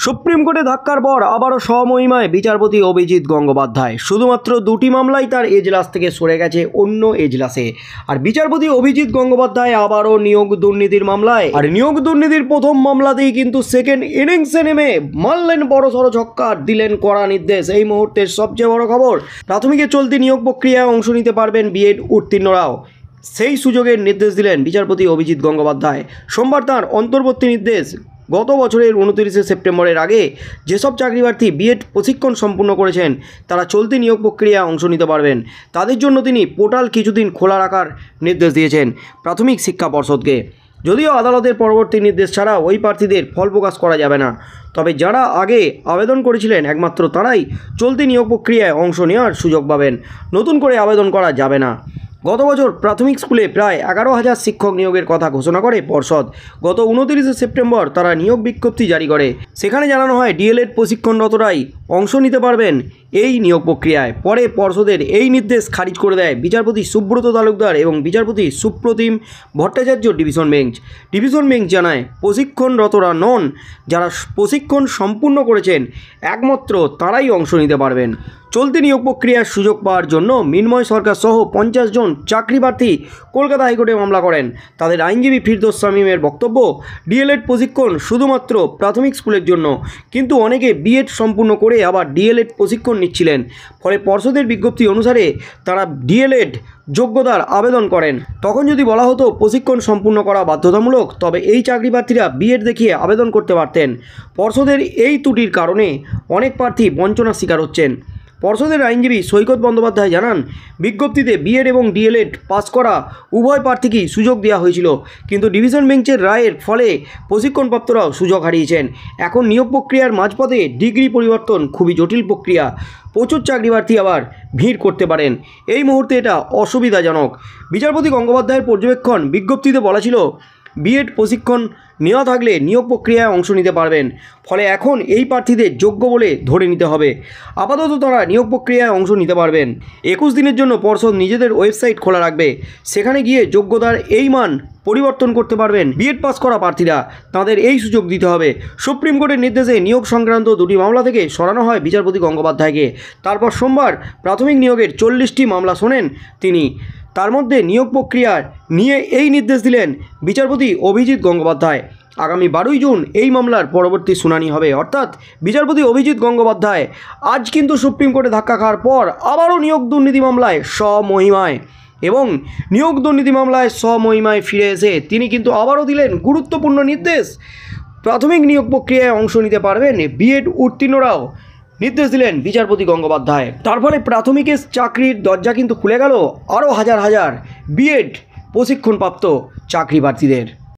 Supreme কোর্টে ধাক্কার পর আবারও স্বমহিমায় বিচারপতি অভিজিৎ গঙ্গোপাধ্যায়। শুধুমাত্র দুটি মামলাই তার এজলাস থেকে সরে গেছে অন্য এজলাসে। আর বিচারপতি অভিজিৎ গঙ্গোপাধ্যায় আবারও নিয়োগ দুর্নীতির মামলায়, আর নিয়োগ দুর্নীতির প্রথম মামলাতেই কিন্তু সেকেন্ড ইনিংসে নেমে মারলেন বড়সড় ছক্কা, দিলেন কড়া নির্দেশ। এই মুহূর্তের সবচেয়ে বড় খবর, প্রাথমিকে চলতি নিয়োগ প্রক্রিয়ায় অংশ নিতে পারবেন বিএড উত্তীর্ণরাও। সেই সুযোগের নির্দেশ দিলেন বিচারপতি অভিজিৎ গঙ্গোপাধ্যায়। সোমবার তাঁর অন্তর্বর্তী নির্দেশ, গত বছরের 29শে সেপ্টেম্বরের আগে যেসব চাকরিপ্রার্থী বিএড প্রশিক্ষণ সম্পূর্ণ করেছেন তারা চলতি নিয়োগ প্রক্রিয়ায় অংশ নিতে পারবেন। তাদের জন্য তিনি পোর্টাল কিছুদিন খোলা রাখার নির্দেশ দিয়েছেন প্রাথমিক শিক্ষা পর্ষদকে। যদিও আদালতের পরবর্তী নির্দেশ ছাড়া ওই প্রার্থীদের ফল প্রকাশ করা যাবে না, তবে যারা আগে আবেদন করেছিলেন একমাত্র তারাই চলতি নিয়োগ প্রক্রিয়ায় অংশ নেওয়ার সুযোগ পাবেন। নতুন করে আবেদন করা যাবে না। গত বছর প্রাথমিক স্কুলে প্রায় 11,000 শিক্ষক নিয়োগের কথা ঘোষণা করে পর্ষদ। গত 29শে সেপ্টেম্বর তারা নিয়োগ বিজ্ঞপ্তি জারি করে। সেখানে জানানো হয় ডিএলএড প্রশিক্ষণরতরাই অংশ নিতে পারবেন এই নিয়োগ প্রক্রিয়ায়। পরে পর্ষদের এই নির্দেশ খারিজ করে দেয় বিচারপতি সুব্রত তালুকদার এবং বিচারপতি Supratim Bhattacharya division bench. Division bench জানায়, প্রশিক্ষণরতরা নন, যারা প্রশিক্ষণ সম্পূর্ণ করেছেন একমাত্র তারাই অংশ নিতে পারবেন। চলতি নিয়োগ প্রক্রিয়ার সুযোগ পাওয়ার জন্য মিনময় সরকার সহ 50 জন চাকরিপ্রার্থী কলকাতা হাইকোর্টে মামলা করেন। তাদের আইনজীবী ফিরদৌস শামীমের বক্তব্য, ডিএলএড প্রশিক্ষণ শুধুমাত্র প্রাথমিক স্কুলের জন্য, কিন্তু অনেকে বিএড সম্পূর্ণ করে আবার ডিএলএড প্রশিক্ষণ নিচ্ছিলেন। ফলে পর্ষদের বিজ্ঞপ্তি অনুসারে তারা ডিএলএড যোগ্যতার আবেদন করেন। তখন যদি বলা হতো প্রশিক্ষণ সম্পূর্ণ করা বাধ্যতামূলক, তবে এই চাকরিপ্রার্থীরা বিএড দেখিয়ে আবেদন করতে পারতেন। পর্ষদের এই ত্রুটির কারণে অনেক প্রার্থী বঞ্চনার শিকার হচ্ছেন। পর্ষদের আইনজীবী সৈকত বন্দ্যোপাধ্যায় জানান, বিজ্ঞপ্তিতে বিএড এবং ডিএলএড পাস করা উভয় প্রার্থীকেই সুযোগ দেওয়া হয়েছিল, কিন্তু ডিভিশন বেঞ্চের রায়ের ফলে প্রশিক্ষণপ্রাপ্তরাও সুযোগ হারিয়েছেন। এখন নিয়োগ প্রক্রিয়ার মাঝপথে ডিগ্রি পরিবর্তন খুবই জটিল প্রক্রিয়া। প্রচুর চাকরিপ্রার্থী আবার ভিড় করতে পারেন। এই মুহূর্তে এটা অসুবিধাজনক। বিচারপতি গঙ্গোপাধ্যায়ের পর্যবেক্ষণ, বিজ্ঞপ্তিতে বলা ছিল বিএড প্রশিক্ষণ নেওয়া থাকলে নিয়োগ প্রক্রিয়ায় অংশ নিতে পারবেন। ফলে এখন এই প্রার্থীদের যোগ্য বলে ধরে নিতে হবে। আপাতত তারা নিয়োগ প্রক্রিয়ায় অংশ নিতে পারবেন। 21 দিনের জন্য পর্ষদ নিজেদের ওয়েবসাইট খোলা রাখবে। সেখানে গিয়ে যোগ্যতার এই মান পরিবর্তন করতে পারবেন বিএড পাস করা প্রার্থীরা। তাদের এই সুযোগ দিতে হবে। সুপ্রিম কোর্টের নির্দেশে নিয়োগ সংক্রান্ত দুটি মামলা থেকে সরানো হয় বিচারপতি গঙ্গোপাধ্যায়কে। তারপর সোমবার প্রাথমিক নিয়োগের 40টি মামলা শোনেন তিনি। তার মধ্যে নিয়োগ প্রক্রিয়া নিয়ে এই নির্দেশ দিলেন বিচারপতি অভিজিৎ গঙ্গোপাধ্যায়। আগামী 12ই জুন এই মামলার পরবর্তী শুনানি হবে। অর্থাৎ বিচারপতি অভিজিৎ গঙ্গোপাধ্যায় আজ কিন্তু সুপ্রিম কোর্টে ধাক্কা খাওয়ার পর আবারও নিয়োগ দুর্নীতি মামলায় স্বমহিমায়, এবং নিয়োগ দুর্নীতি মামলায় স্বমহিমায় ফিরে এসে তিনি কিন্তু আবারও দিলেন গুরুত্বপূর্ণ নির্দেশ। প্রাথমিক নিয়োগ প্রক্রিয়ায় অংশ নিতে পারবেন বিএড উত্তীর্ণরাও, নির্দেশ দিলেন বিচারপতি গঙ্গোপাধ্যায়। তার ফলে প্রাথমিকের চাকরির দরজা কিন্তু খুলে গেল আরও হাজার হাজার বিএড প্রশিক্ষণপ্রাপ্ত চাকরি প্রার্থীদের।